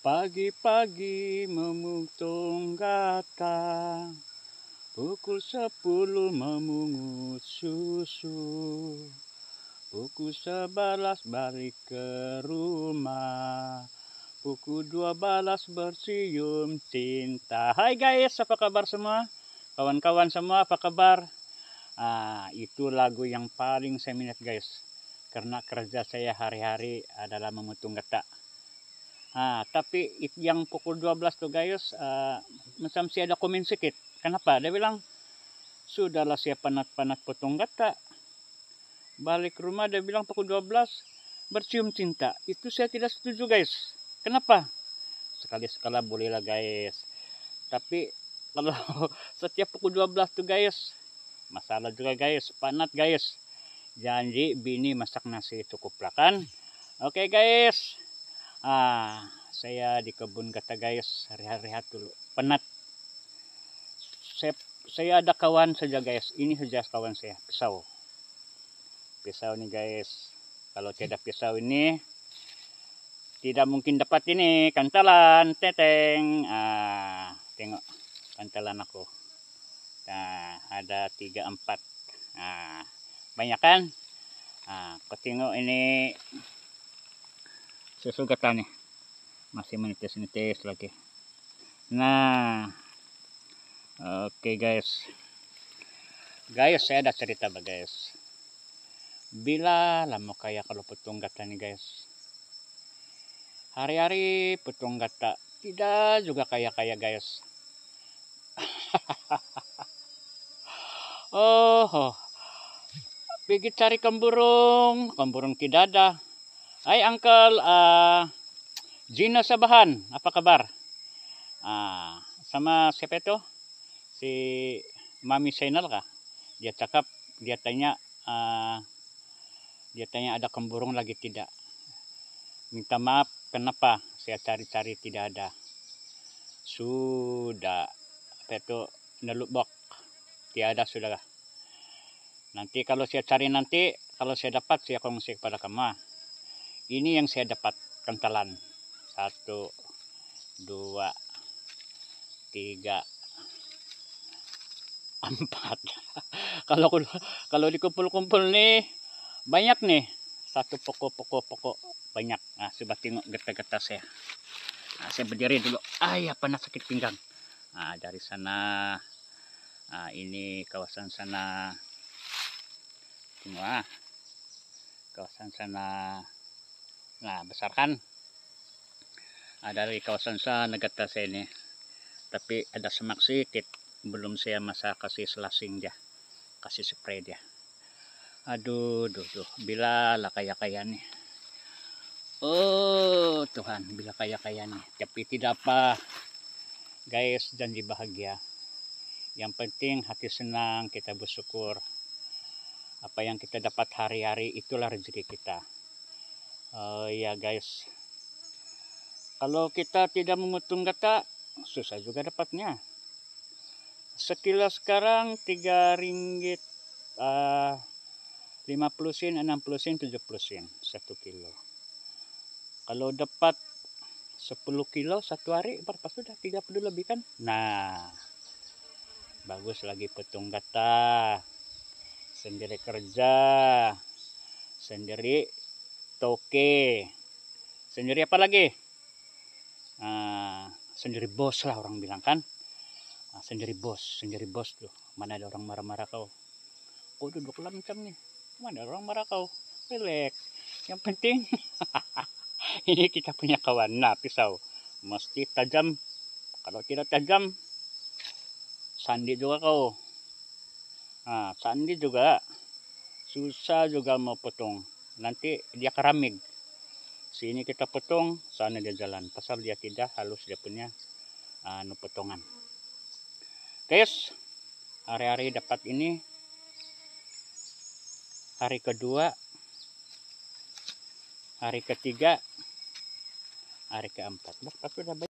Pagi-pagi memutong gata, pukul 10 memungut susu, pukul 11 balik ke rumah, pukul 12 bercium cinta. Hai guys, apa kabar semua? Kawan-kawan semua, apa kabar? Itu lagu yang paling saya minat guys, karena kerja saya hari-hari adalah memotong gata. Tapi yang pukul 12 tuh guys, macam sih ada komen sedikit. Kenapa? Dia bilang, sudahlah saya penat-penat potong gata. Balik rumah dia bilang pukul 12 bercium cinta. Itu saya tidak setuju guys. Kenapa? Sekali-sekala bolehlah guys. Tapi kalau setiap pukul 12 tuh guys, masalah juga guys, penat guys. Janji bini masak nasi cukuplah kan. Oke guys. Saya di kebun gata guys, hari-hari dulu penat. Saya ada kawan saja guys, ini saja kawan saya, pisau nih guys. Kalau tidak pisau ini tidak mungkin dapat ini kantalan teteng. Tengok kantalan aku, ada 3-4. Banyak kan. Kau tengok ini susu gata nih, masih menitis-nitis lagi. Oke guys, saya ada cerita guys. Bila lama kayak kalau potong gata nih guys, hari-hari potong gata, tidak juga kaya guys. Pergi cari kemburung tidak ada. Hai Uncle Gino Sabahan, apa kabar? Sama siapa itu? Si Mami Channel kah? Dia cakap, dia tanya ada kemburung lagi tidak? Minta maaf, kenapa? Saya cari-cari tidak ada. Sudah, apa itu? Nelubok, tiada sudah. Nanti kalau saya cari kalau saya dapat saya kongsi kepada kamu. Ini yang saya dapat kantalan. 1, 2, 3, 4. Kalau dikumpul-kumpul nih banyak nih. 1 pokok banyak. Coba tengok gata-gata saya. Saya berdiri dulu. Panas sakit pinggang. Dari sana. Ini kawasan sana. Tengok kawasan sana. Besar kan? Dari kawasan sana gata saya ini. Tapi ada semak sedikit. Belum saya kasih selasing dia. Kasih spray dia. Aduh. Bila lah kaya-kaya nih. Oh Tuhan, bila kaya-kaya nih. Tapi tidak apa. Guys, janji bahagia. Yang penting hati senang, kita bersyukur. Apa yang kita dapat hari-hari itulah rezeki kita. Ya guys, kalau kita tidak memotong gata, susah juga dapatnya. Sekilo sekarang 3 ringgit, 50 sen, 60 sen, 70 sen 1 kilo. Kalau dapat 10 kilo 1 hari, berapa sudah 30 lebih kan? Bagus lagi potong gata. Sendiri kerja, sendiri toke, sendiri apa lagi? Sendiri bos lah orang bilang kan. Sendiri bos tuh. Mana ada orang marah-marah kau? Kau duduk lancang nih. Mana ada orang marah kau? Relax. Yang penting ini kita punya kawan. Pisau mesti tajam. Kalau tidak tajam, sandi juga kau. Sandi juga susah juga mau potong. Nanti dia keramik. Sini kita potong, sana dia jalan. Pasal dia tidak halus dia punya potongan. Guys, hari-hari dapat ini. Hari kedua, hari ketiga, hari keempat. Sudah